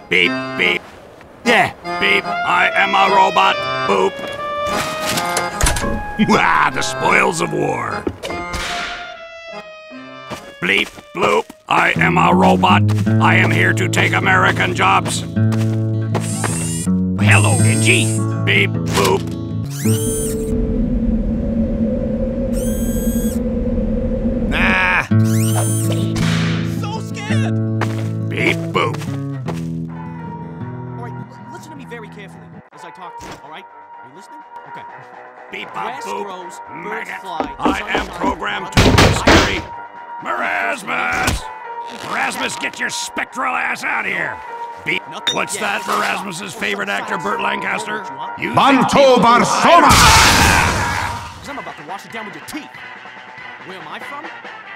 Beep, beep. Yeah, beep. I am a robot. Boop. Wah, the spoils of war. Bleep, bloop. I am a robot. I am here to take American jobs. Hello, Benji. Beep, boop. Nah. So scared. Beep, boop. All right, listen to me very carefully as I talk to you, all right? Are you listening? Okay. Beep, Grass boop, grows, boop. birds Maggot. fly, I sun am shines, programmed brothers to be fly. scary. Marasmus! Marasmus, get your spectral ass out of here! Beep. What's that, Marasmus's favorite actor, Burt Lancaster? You Banto Barsoma! Because I'm about to wash it down with your teeth. Where am I from?